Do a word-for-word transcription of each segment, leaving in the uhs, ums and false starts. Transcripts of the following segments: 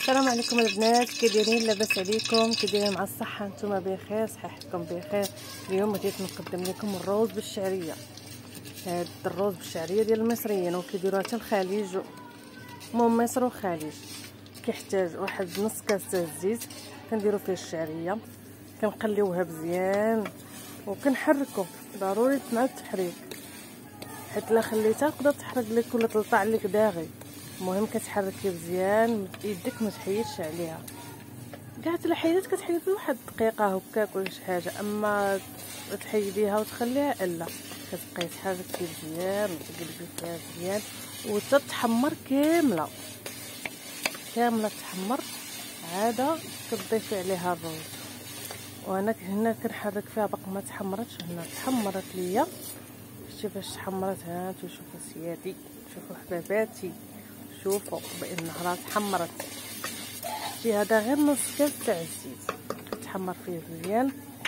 السلام عليكم البنات، كي دايرين؟ لاباس عليكم؟ كي دايرين مع الصحه؟ نتوما بخير؟ صحتكم بخير؟ اليوم بديت نقدم لكم الروز بالشعريه. هاد الروز بالشعريه ديال المصريين وكيديروها حتى الخليج، المهم مصر والخليج. كيحتاج واحد نص كاس الزيت، كنديروا فيه الشعريه، كنقليوها مزيان وكنحركو. ضروري مع التحريك، حيت لا خليتها تقدر تحرق لك ولا تلطع لك داغي. المهم كتحركي مزيان، يدك ما تحيدش عليها. كاع الا حيدات كتحيد واحد دقيقه هكاك ولا شي حاجه، اما تحيديها وتخليها الا كتبقاي تحركي مزيان وتقلبي فيها مزيان وتتحمر كامله كامله تحمر. عاده كتضيفي عليها الروز، وانا هنا كنحرك فيها باقي ما تحمرتش. هنا تحمرت ليا، شتي فاش تحمرت؟ ها انتو شوفوا سيادي، شوفوا حباباتي، شوفوا بانها راه تحمرت. شتي هذا غير نص كاس تاع الزيت كتحمر فيه مزيان.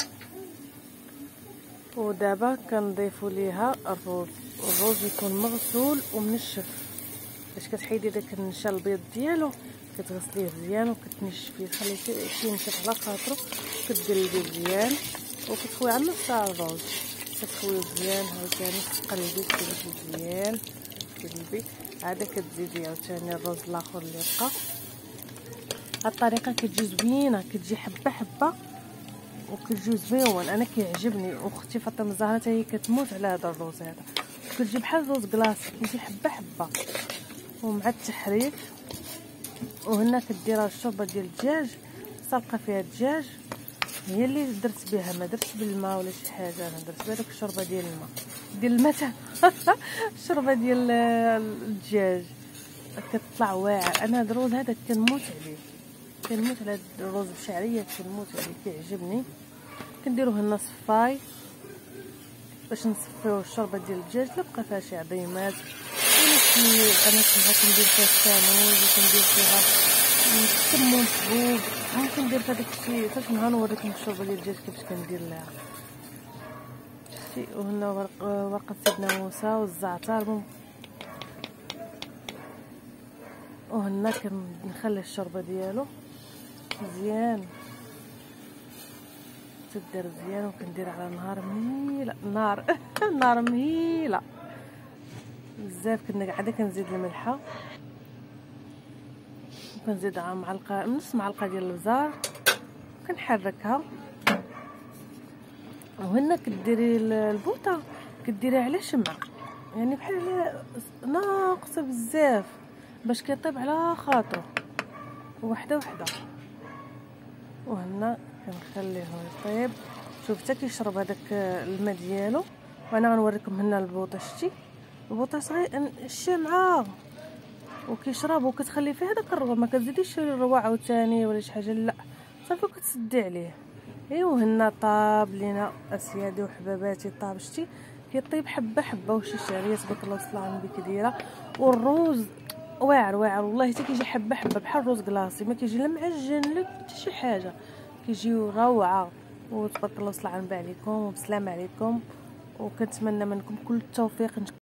ودابا كنضيفوا ليها الروز. الروز يكون مغسول ومنشف، باش كتحيدي داك النشا البيض ديالو كتغسليه مزيان وكتنشفيه، تخليه ينشف على خاطرو، كتقلبيه مزيان وكتخوي على نص تاع الروز. كتخويه مزيان عاوتاني تقلبي تقلبي مزيان تقلبي، عاد كتزيدي عاوتاني الروز الاخر اللي بقى. هاد الطريقه كتجي زوينه، كتجي حبه حبه وكتجي زويون. انا كيعجبني، واختي فاطمه الزهراء حتى هي كتموت على هذا الروز هذا، كتجي بحال الروز كلاصي، كيجي حبه حبه. ومع التحريك وهنا كديرها الشوربه ديال الدجاج، سلقه فيها الدجاج هي اللي درت بها، ما درتش بالماء ولا شي حاجه. انا درت بها ديك الشوربه ديال الماء ديال الماء الشوربه ديال الدجاج كتطلع واعر. انا هذا الروز هذا كنموت عليه، كنموت على الروز بشعريه، كنموت عليه كيعجبني. كنديروه لنا صفاي باش نصفيو الشوربه ديال الدجاج. لا بقى فيها شي عظيمات ولا شي، انا كنبغي كندير فيها الساموج وكندير فيها كمون حبوب، ممكن ندير فيها داكشي. فاش نهار نوريكم الشوربه ديال الدجاج كيفاش كندير لها. شتي وهنا ورق ورقه سيدنا موسى والزعتر، وهنا كنخلي الشوربه ديالو مزيان تدير مزيان، وكندير على نهار مهيله، نار نار مهيله بزاف. كنا قاعده كنزيد الملحه وكنزيد معلقه نص معلقه ديال البزار كنحركها. وهنا كديري البوطه كديريها على شمعه، يعني بحال ناقصه بزاف باش كيطيب على خاطرو وحده وحده. وهنا كنخليه يطيب، شوف حتى كيشرب هذاك الماء ديالو. وانا غنوريكم هنا البوطه، شتي البوطه صغير الشمعه وكيشرب، وكتخلي فيه هذاك الروا، ما كتزيديش الروا عاوتاني ولا شي حاجه، لا صافي كتسدي عليه. ايوا هنا طاب لينا اسيادي وحباباتي، طاب شتي كيطيب حبه حبه. وشي شعريه تبارك الله وصلها عندي كي دايره. والروز واعر واعر والله، حتى كيجي حبه حبه بحال الروز كلاصي، ما كيجي لا معجن لا حتى شي حاجه، كيجيو روعه. وتبارك الله وصلها عنبه عليكم وبسلام عليكم، وكنتمنى منكم كل التوفيق.